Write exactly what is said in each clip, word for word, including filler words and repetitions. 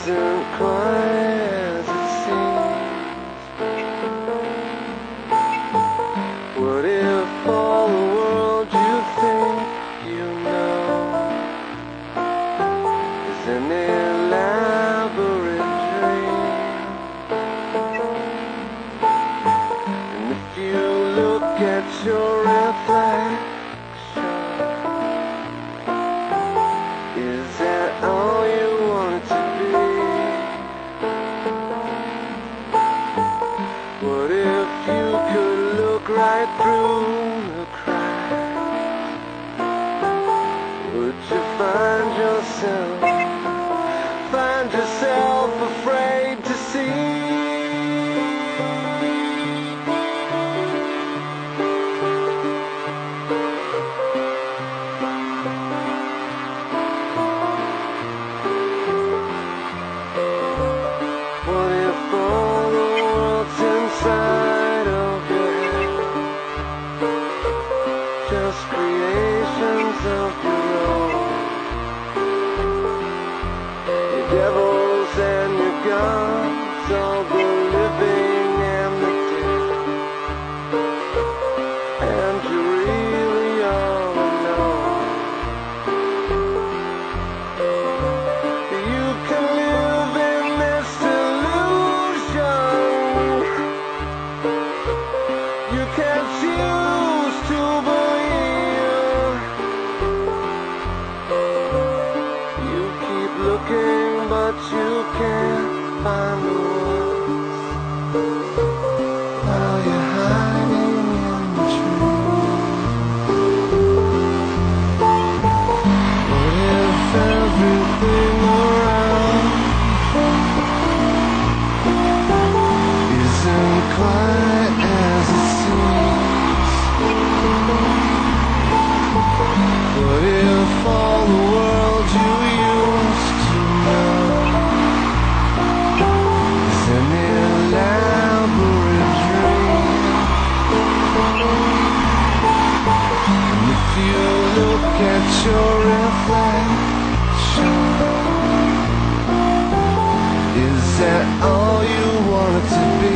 isn't quite as it seems. What if all the world you think you know is an elaborate dream? And if you look at your reflection, is that all you want it to be? What if you could look right through the cracks? Would you find yourself, find yourself afraid to see? What if all the world's inside of your head, just creations of your own? Your devils and your gods, all the living and the dead, and you really all alone. You can live in this illusion. You can choose to believe. You keep looking, but you can't find the words while you're hiding in the trees. What if everything around isn't quite as it seems? What if all the world you used to know is an elaborate dream? And if you look at your reflection, is that all you want it to be?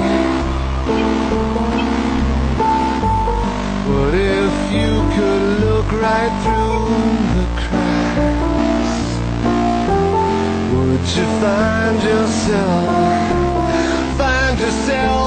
What if you could look right through the cracks? Would you find yourself, find yourself